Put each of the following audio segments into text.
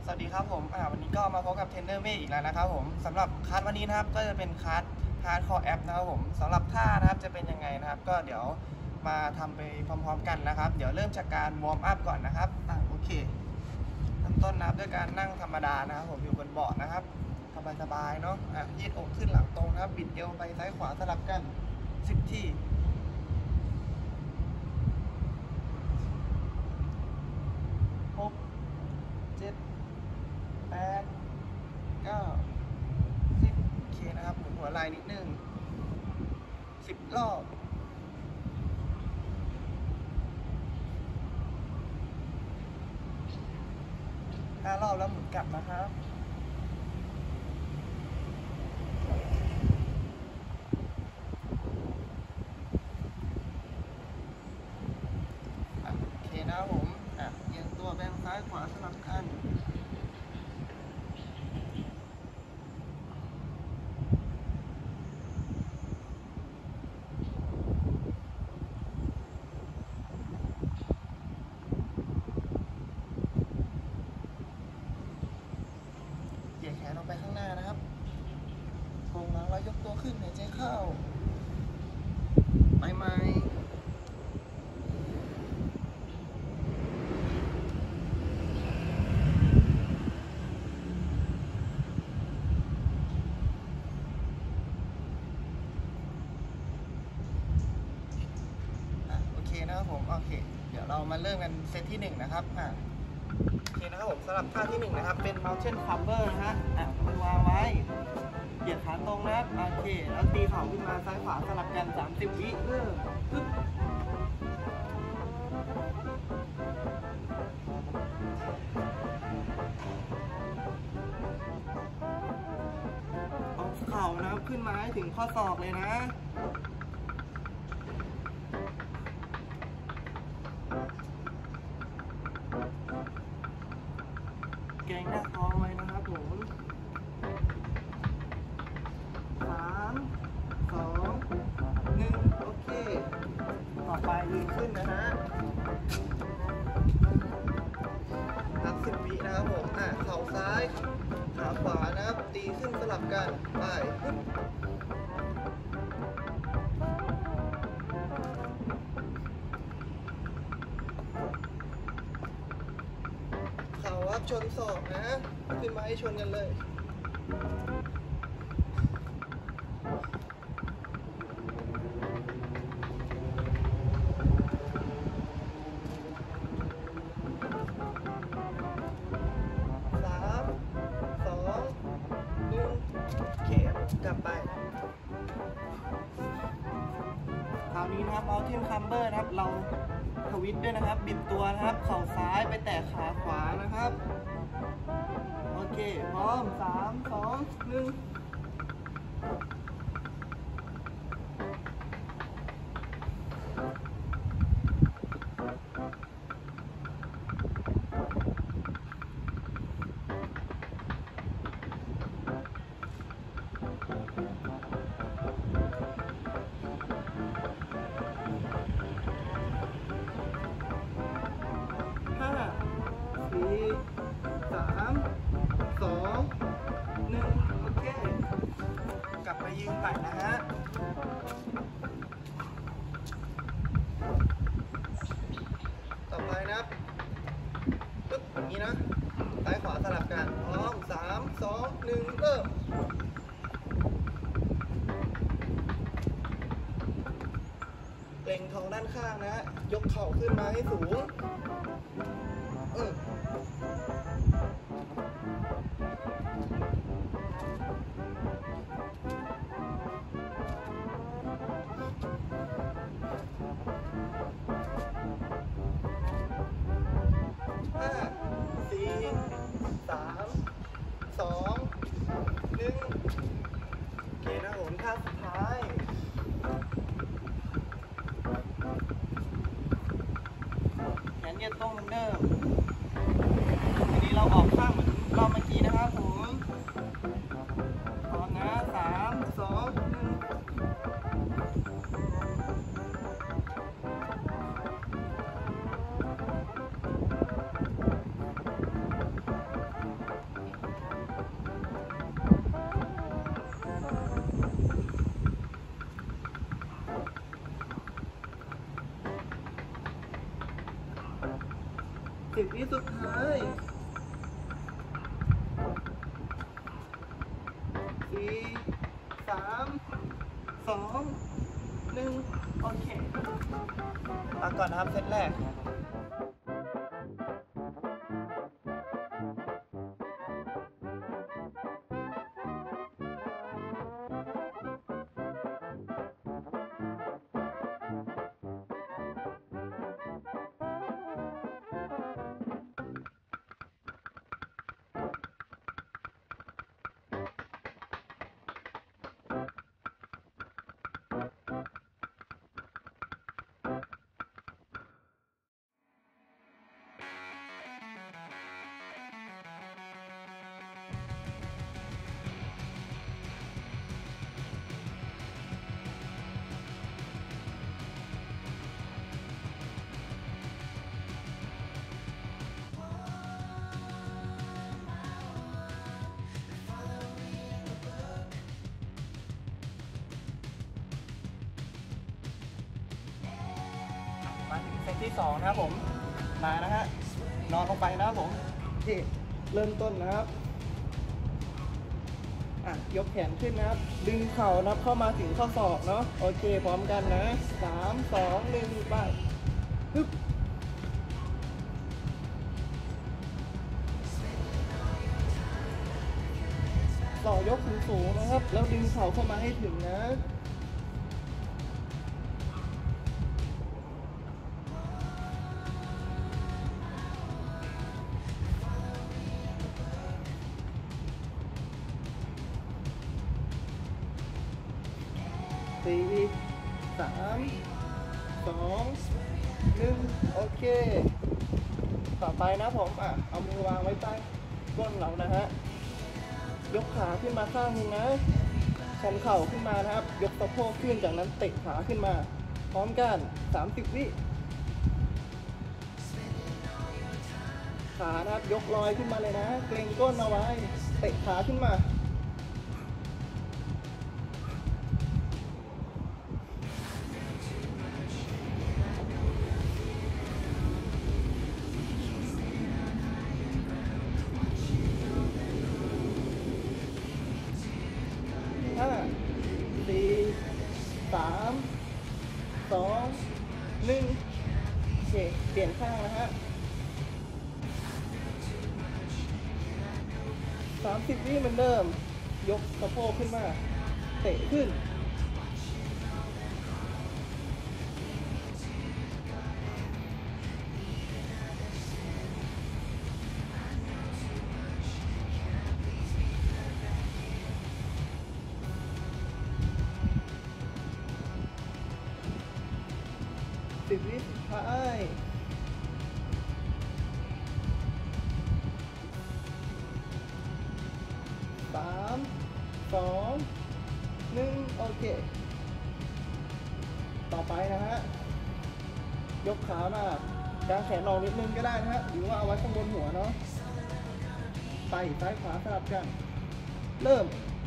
สวัสดีครับผมวันนี้ก็มาพบกับเทรนเนอร์เมฆอีกแล้วนะครับผมสำหรับคลาสวันนี้นะครับก็จะเป็นคลาสฮาร์ดคอร์แอปนะครับผมสำหรับท่านะครับจะเป็นยังไงนะครับก็เดี๋ยวมาทำไปพร้อมๆกันนะครับเดี๋ยวเริ่มจากการวอร์มอัพก่อนนะครับโอเคเริ่มต้นนะครับด้วยการนั่งธรรมดานะครับผมอยู่บนเบาะนะครับสบายๆเนาะยืดอกขึ้นหลังตรงนะครับบิดเอวไปซ้ายขวาสลับกัน10 ที6 7 8 9 10โอเคนะครับหมุนหัวไหล่นิดนึง10 รอบ5 รอบแล้วหมุนกลับนะครับโอเคนะครับผมเอียงตัวแบงซ้ายขวาสลับกันเหยียดแขนออกไปข้างหน้านะครับโค้งหลังแล้วยกตัวขึ้นหายใจเข้าไปไหมโอเคนะครับผมโอเคเดี๋ยวเรามาเริ่มกันเซตที่1นะครับโอเคนะครับผมสำหรับท่าที่1นะครับเป็น mountain climber นะฮะมือวางไว้เหยียดขาตรงนะครับโอเคแล้วตีเข่าขึ้นมาซ้ายขวาสลับกัน30 วิเริ่มปึ๊บเอาเข่านะครับขึ้นมาให้ถึงข้อศอกเลยนะเกรงหน้าท้องไว้นะครับผม3 2 1โอเคต่อไปยืนขึ้นนะฮะนับ10 วินะครับผมเข่าซ้ายขาขวานะครับตีขึ้นสลับกันไปเข่าวับชนศอกนะขึ้นมาให้ชนกันเลยกลับไปคราวนี้นะครับเอาMountain Climberนะครับเราทวิสต์ด้วยนะครับบิดตัวนะครับเข่าซ้ายไปแตะขาขวานะครับโอเคพร้อม3 2 1โอเคกลับมายืนใหม่นะฮะต่อไปนะครับปึ๊บอย่างนี้นะซ้ายขวาสลับกันพร้อม3 2 1เริ่มเกร็งท้องด้านข้างนะยกเข่าขึ้นมาให้สูงโอเคนะผมท่าสุดท้ายแขนยืดตรงเหมือนเดิมทีนี้เราออกข้างเหมือนรอบเมื่อกี้นะครับผมพร้อมนะ3 2 1 วิสุดท้าย4 3 2 1โอเคพักก่อนนะครับเซตแรกมาถึงเซตที่2นะครับผมมานะฮะนอนลงไปนะครับผมที่เริ่มต้นนะครับยกแขนขึ้นนะครับดึงเข่านับเข้ามาถึงข้อศอกเนาะโอเคพร้อมกันนะ3 2 1ไปฮึบต่อยกสูงๆนะครับแล้วดึงเข่าเข้ามาให้ถึงนะ4 3 2 1โอเคต่อไปนะผมเอามือวางไว้ใต้ก้นเรานะฮะยกขาขึ้นมาข้างนึงนะชันเข่าขึ้นมานะครับยกสะโพกขึ้นจากนั้นเตะขาขึ้นมาพร้อมกัน30 วิขานะครับยกลอยขึ้นมาเลยนะเกรงก้นเอาไว้เตะขาขึ้นมา4 3 2 1โอเคเปลี่ยนข้างนะฮะ30 วิเหมือนเดิมยกสะโพกขึ้นมาเตะขึ้น10 วิสุดท้าย3 2 1โอเคต่อไปนะฮะยกขามากางแขนออกนิดนึงก็ได้นะฮะหรือว่าเอาไว้ข้างบนหัวเนาะไต่ซ้ายขวาสลับกันเริ่ม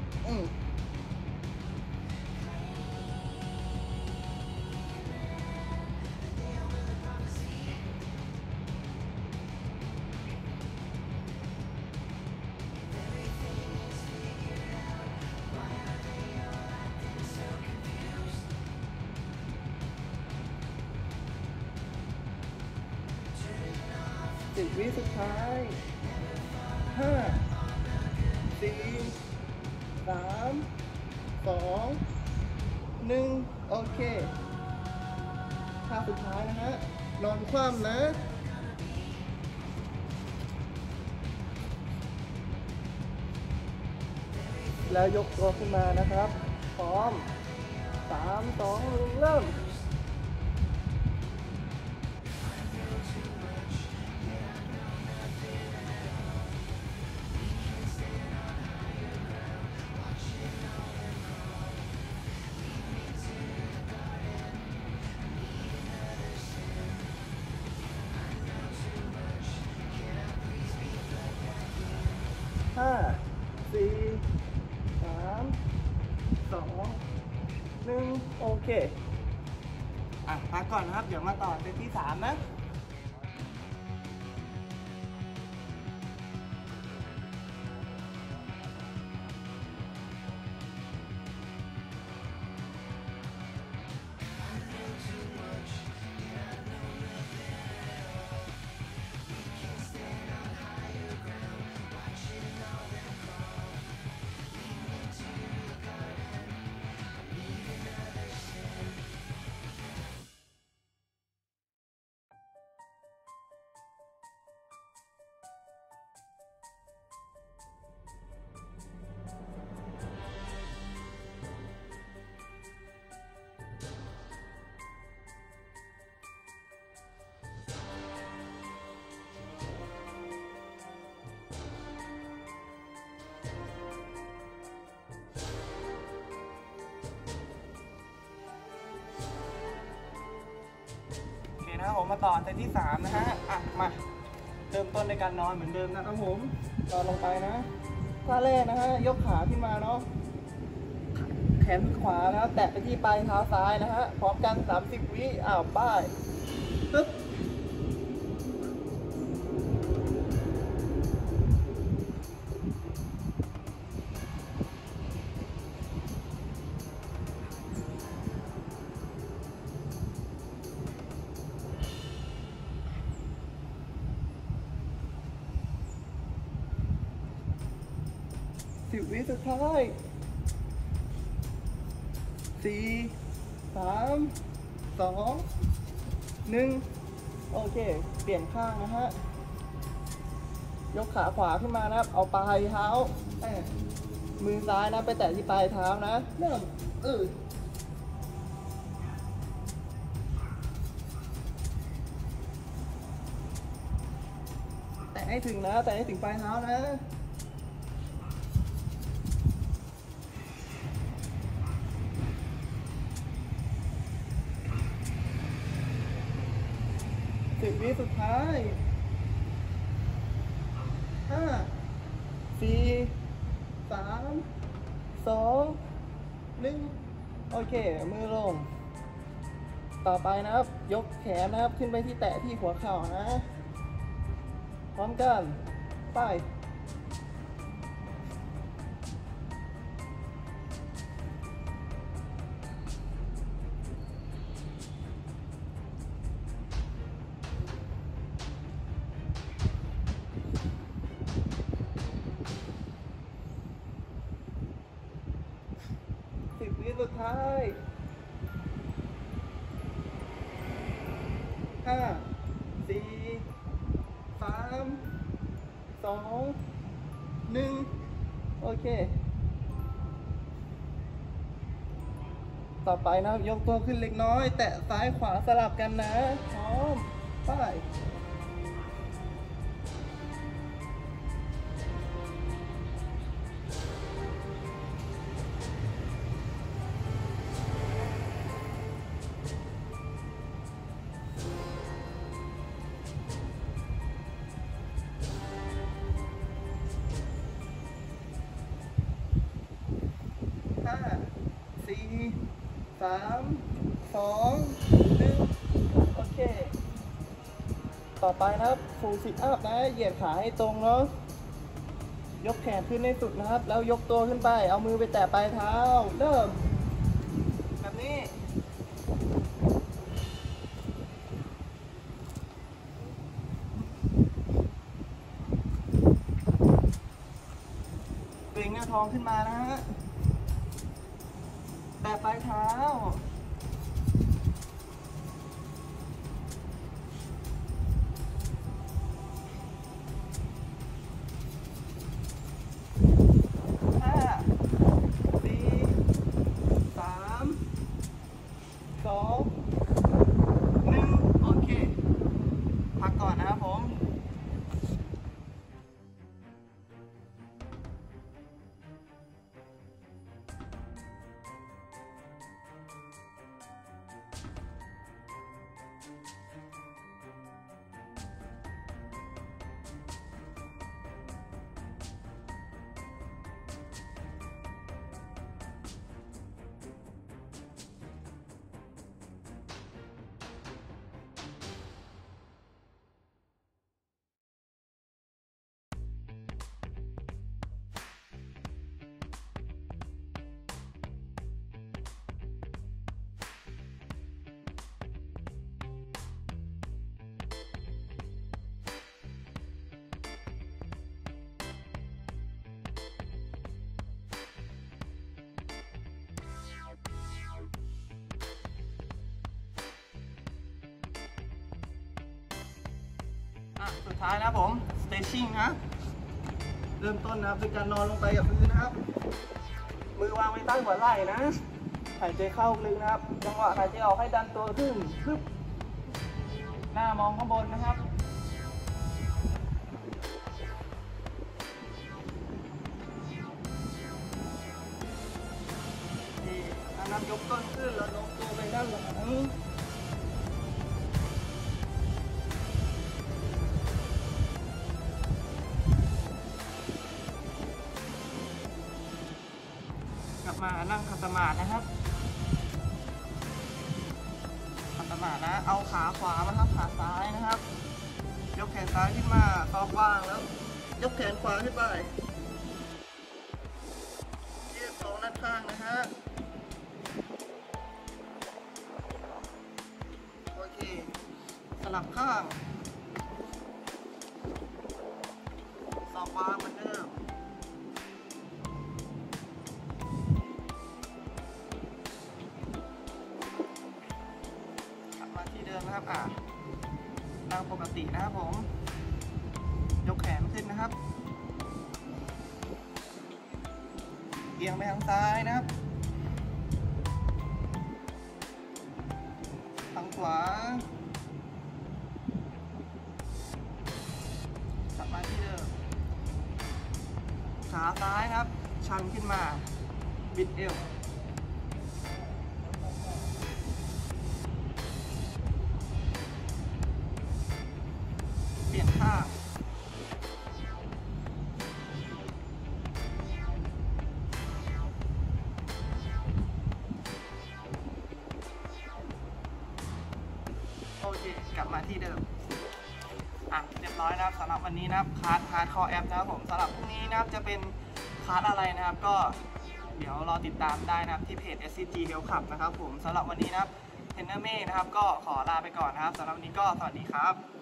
10 วิสุดท้าย5 4 3 2 1โอเคท่าสุดท้ายนะฮะนอนคว่ำนะแล้วยกตัวขึ้นมานะครับพร้อม3 2 1เริ่ม5 4 3 2 1โอเคพักก่อนนะครับเดี๋ยวมาต่อเซตที่3นะผมมาต่อเซตที่3นะฮะมาเริ่มต้นในการนอนเหมือนเดิมนะครับผมนอนลงไปนะท่าแรกนะฮะยกขาขึ้นมาเนาะแขนขวานะครับแตะไปที่ปลายเท้าซ้ายนะฮะพร้อมกัน30 วิป้ายปึ๊บ10 วิสุดท้าย4 3 2 1โอเคเปลี่ยนข้างนะฮะยกขาขวาขึ้นมานะครับเอาปลายเท้ามือซ้ายนะไปแตะที่ปลายเท้านะเริ่มแตะให้ถึงนะแตะให้ถึงปลายเท้านะ10 วิสุดท้าย5 4 3 2 1โอเคมือลงต่อไปนะครับยกแขนนะครับขึ้นไปที่แตะที่หัวเข่านะพร้อมกันไป10 วิสุดท้าย5 4 3 2 1โอเคต่อไปนะครับยกตัวขึ้นเล็กน้อยแตะซ้ายขวาสลับกันนะพร้อมไป4 3 2 1โอเคต่อไปนะครับฟูลซิทอัพนะเหยียดขาให้ตรงเนาะยกแขนขึ้นให้สุดนะครับแล้วยกตัวขึ้นไปเอามือไปแตะปลายเท้าเริ่มแบบนี้เบ่งหน้าท้องขึ้นมานะฮะแตะปลายเท้าโอเคพักก่อนนะครับผมสุดท้ายนะผม stretching นะเริ่มต้นนะครับด้วยการนอนลงไปกับพื้นนะครับมือวางไว้ใต้หัวไหล่นะหายใจเข้าลึกนะครับจังหวะหายใจออกให้ดันตัวขึ้นปึ๊บหน้ามองข้างบนนะครับนับยกต้นขึ้นแล้วโน้มตัวไปด้านหลังมานั่งขัดสมาธินะครับขัดสมาธินะเอาขาขวามาทับขาซ้ายนะครับยกแขนซ้ายขึ้นมาคอกว้างแล้วยกแขนขวาขึ้นไปเหยียดสองด้านข้างนะฮะโอเคสลับข้างสองวางเหมือนเดิมกลับมาที่เดิมนะครับนั่งปกตินะครับผมยกแขนขึ้นนะครับเอียงไปทางซ้ายนะครับทางขวากลับมาที่เดิมขาซ้ายนะครับชันขึ้นมาบิดเอวเปลี่ยนข้างโอเคกลับมาที่เดิมเรียบร้อยนะครับสำหรับวันนี้นะครับคลาสฮาร์ดคอร์แอปนะครับผมสำหรับพรุ่งนี้นะครับจะเป็นคลาสอะไรนะครับก็เดี๋ยวรอติดตามได้นะครับที่เพจ SCG Health Club นะครับผมสำหรับวันนี้นะครับเทรนเนอร์เมฆนะครับก็ขอลาไปก่อนนะครับสำหรับวันนี้ก็สวัสดีครับ